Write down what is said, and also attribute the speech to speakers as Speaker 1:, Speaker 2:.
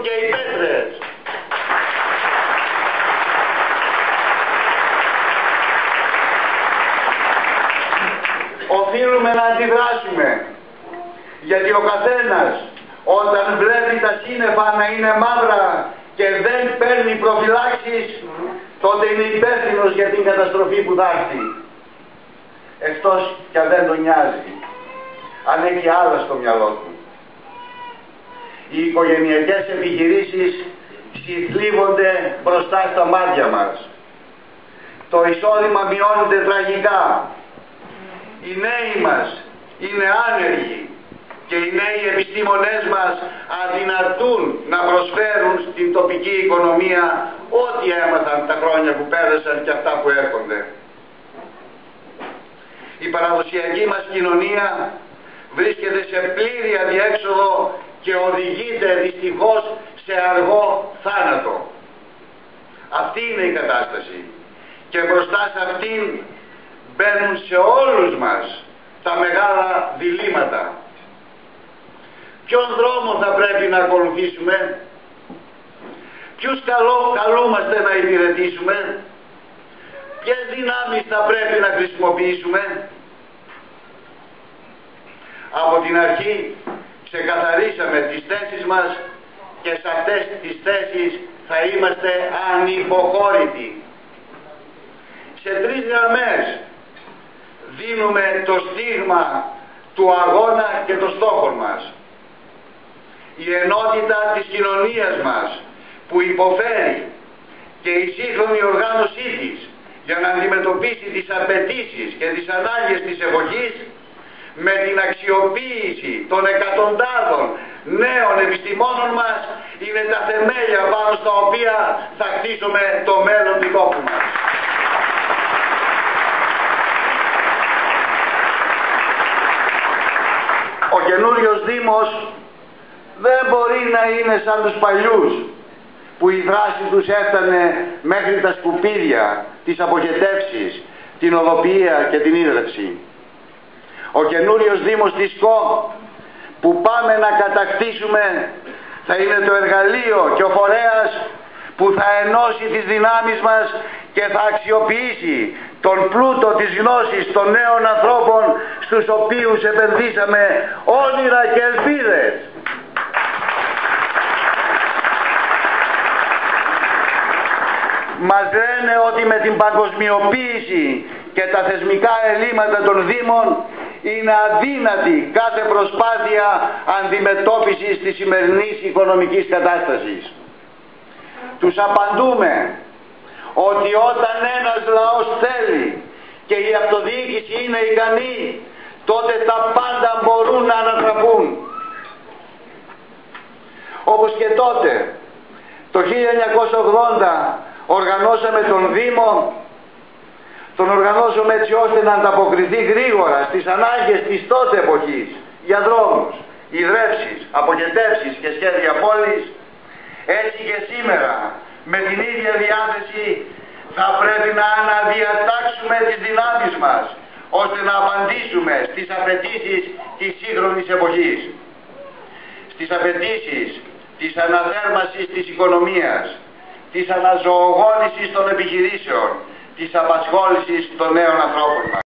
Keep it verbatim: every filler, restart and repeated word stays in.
Speaker 1: και οι πέτρες. Οφείλουμε να αντιδράσουμε, γιατί ο καθένας όταν βλέπει τα σύννεφα να είναι μαύρα και δεν παίρνει προφυλάξεις, τότε είναι υπεύθυνος για την καταστροφή που θα έρθει. Εκτός κι αν δεν τον νοιάζει, αν έχει άλλα στο μυαλό του. Οι οικογενειακές επιχειρήσεις συθλίβονται μπροστά στα μάτια μας. Το εισόδημα μειώνεται τραγικά. Οι νέοι μας είναι άνεργοι και οι νέοι επιστήμονές μας αδυνατούν να προσφέρουν στην τοπική οικονομία ό,τι έμαθαν τα χρόνια που πέρασαν και αυτά που έρχονται. Η παραδοσιακή μας κοινωνία βρίσκεται σε πλήρη αδιέξοδο και οδηγείται δυστυχώς σε αργό θάνατο. Αυτή είναι η κατάσταση και μπροστά σε αυτήν μπαίνουν σε όλους μας τα μεγάλα διλήμματα. Ποιον δρόμο θα πρέπει να ακολουθήσουμε, ποιους καλό, καλούμαστε να υπηρετήσουμε, ποιες δυνάμεις θα πρέπει να χρησιμοποιήσουμε. Από την αρχή ξεκαθαρίσαμε τις θέσεις μας και σε αυτές τις θέσεις θα είμαστε ανυποχώρητοι. Σε τρεις γραμμές δίνουμε το στίγμα του αγώνα και των στόχων μας. Η ενότητα της κοινωνίας μας που υποφέρει και η σύγχρονη οργάνωσή της για να αντιμετωπίσει τις απαιτήσεις και τις ανάγκες της εποχής με την αξιοποίηση των εκατοντάδων νέων επιστημόνων μας είναι τα θεμέλια πάνω στα οποία θα χτίσουμε το μέλλον του τόπου μας. Ο καινούριος Δήμος δεν μπορεί να είναι σαν τους παλιούς που η δράση τους έφτανε μέχρι τα σκουπίδια, τις αποχετεύσεις, την οδοποιία και την ίδρυυση. Ο καινούριος Δήμος της ΚΟ που πάμε να κατακτήσουμε θα είναι το εργαλείο και ο φορέας που θα ενώσει τις δυνάμεις μας και θα αξιοποιήσει τον πλούτο της γνώσης των νέων ανθρώπων στους οποίους επενδύσαμε όνειρα και ελπίδες. Μας λένε ότι με την παγκοσμιοποίηση και τα θεσμικά ελλείμματα των Δήμων είναι αδύνατη κάθε προσπάθεια αντιμετώπισης της σημερινής οικονομικής κατάστασης. Τους απαντούμε ότι όταν ένας λαός θέλει και η αυτοδιοίκηση είναι ικανή, τότε τα πάντα μπορούν να ανατραπούν. Όπως και τότε, το χίλια εννιακόσια ογδόντα οργανώσαμε τον Δήμο, τον οργανώσαμε έτσι ώστε να ανταποκριθεί γρήγορα στις ανάγκες της τότε εποχής για δρόμους, ιδρεύσεις, αποχετεύσεις και σχέδια πόλης. Έτσι και σήμερα με την ίδια διάθεση θα πρέπει να αναδιατάξουμε τις δυνάμεις μας ώστε να απαντήσουμε στις απαιτήσεις της σύγχρονης εποχής, στις απαιτήσεις της αναθέρμανσης της οικονομίας, της αναζωογόνησης των επιχειρήσεων, της απασχόλησης των νέων ανθρώπων μας.